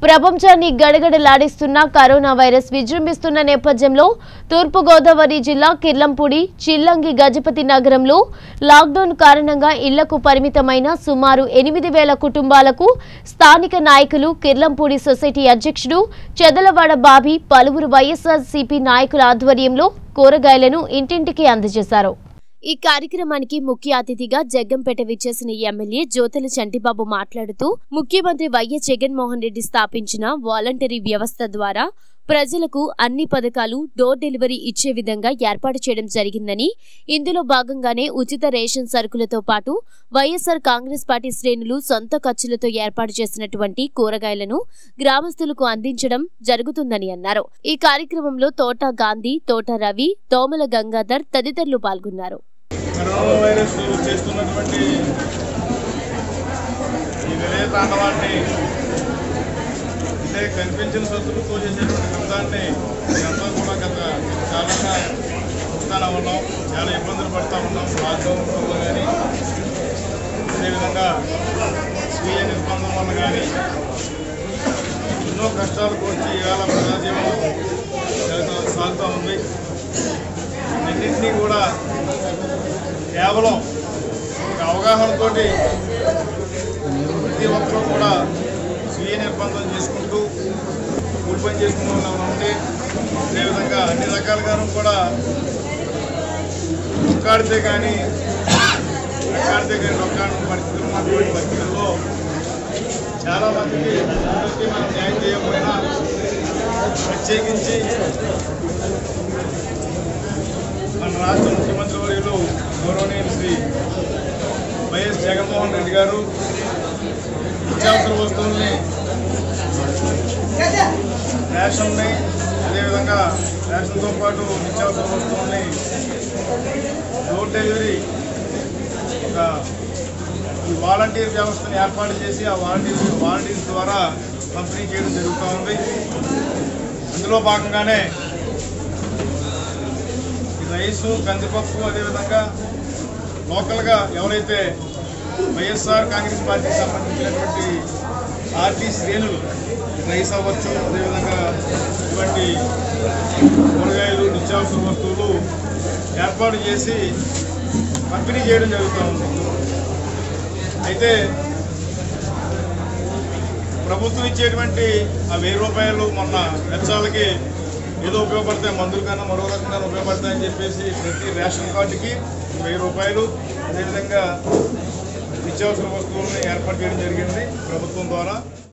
ప్రపంచాన్ని గడగడలాడిస్తున్న corona virus విజృంభిస్తున్న నేపథ్యంలో తూర్పు గోదావరి జిల్లా కిర్లంపూడి చిల్లంగి గజపతి నగరంలో లాక్డౌన్ కారణంగా ఇళ్లకు పరిమితమైన సుమారు 8,000 కుటుంబాలకు స్థానిక నాయకులు కిర్లంపూడి సొసైటీ అధ్యక్షుడు చెదలవాడ బాబీ పలువురు వైఎస్ఆర్సీపీ నాయకుల ఆధ్వర్యంలో కూరగాయలను ఇంటింటికి అందజేశారు। ఈ కార్యక్రమానికి ముఖ్య అతిథిగా జగ్గంపేట విచ్చేసిన ఎమ్మెల్యే జ్యోతుల చంటిబాబు మాట్లాడుతూ ముఖ్యమంత్రి వైఎస్ జగన్మోహన్ రెడ్డి స్థాపించిన వాలంటరీ వ్యవస్థ ద్వారా ప్రజలకు అన్ని పథకాలు డోర్ డెలివరీ ఇచ్చే విధంగా ఏర్పాటు చేయడం జరిగిందని, ఇందులో భాగంగానే ఉచిత రేషన్ సరుకులతో పాటు వైఎస్ఆర్ కాంగ్రెస్ పార్టీ శ్రేణులు సొంత ఖర్చులతో ఏర్పాటు చేసినటువంటి కూరగాయలను గ్రామస్తులకు అందించడం జరుగుతుందని అన్నారు। ఈ కార్యక్రమంలో తోట గాంధీ, తోట రవి, దోమల గంగాధర్ తదితరులు పాల్గొన్నారు। కరోనా వైరస్ చేస్తున్నటువంటి ఈ విలయ తాండవాన్ని అంటే కనిపించిన సొత్తులతో చేసేటువంటి శబ్దాన్ని మేమంతా కూడా గత చాలాగా చూస్తూనే ఉన్నాం, చాలా ఇబ్బందులు పడుతూ ఉన్నాం। లాక్డౌన్ కానీ అదేవిధంగా స్వీయ నిర్బంధం వల్ల కానీ ఎన్నో కష్టాలకు వచ్చి ఇవాళ ప్రజాజీవనం సాగుతూ ఉంది। అన్నింటినీ కూడా కేవలం ఒక అవగాహనతో ప్రతి ఒక్కరూ కూడా స్వీయ నిర్బంధం చేసుకుంటూ కూలి పని చేసుకుంటూ ఉంటే అదేవిధంగా అన్ని రకాలుగాను కూడా రొక్కాడితే కానీ రొక్కాడిన పరిస్థితులు ఉన్నటువంటి పరిస్థితుల్లో చాలామందికి మనం న్యాయం చేయకపోయినా ప్రత్యేకించి మన రాష్ట్ర ముఖ్యమంత్రి వర్యులు గౌరవనీయులు శ్రీ వైఎస్ జగన్మోహన్ రెడ్డి గారు నిత్యావసర వస్తువుల్ని రేషన్ని అదేవిధంగా రేషన్తో పాటు నిత్యావసర వస్తువుల్ని డోర్ డెలివరీ ఒక వాలంటీర్ వ్యవస్థను ఏర్పాటు చేసి ఆ వాలంటీర్స్ ద్వారా పంపిణీ చేయడం జరుగుతూ ఉంది। అందులో భాగంగానే రైసు, కందిపప్పు, అదేవిధంగా లోకల్గా ఎవరైతే వైఎస్ఆర్ కాంగ్రెస్ పార్టీకి సంబంధించినటువంటి పార్టీ శ్రేణులు రైస్ అవ్వచ్చు, అదేవిధంగా ఇటువంటి కూరగాయలు, నిత్యావసర వస్తువులు ఏర్పాటు చేసి పంపిణీ చేయడం జరుగుతూ ఉంది। అయితే ప్రభుత్వం ఇచ్చేటువంటి ఆ 1000 రూపాయలు మొన్న వెచ్చాలకి ఏదో ఉపయోగపడతాయి, మందుల కన్నా మరో రకంగా ఉపయోగపడతాయని చెప్పేసి ప్రతి రేషన్ కార్డుకి 1000 రూపాయలు అదేవిధంగా నిత్యావసర వస్తువులను ఏర్పాటు చేయడం జరిగింది ప్రభుత్వం ద్వారా।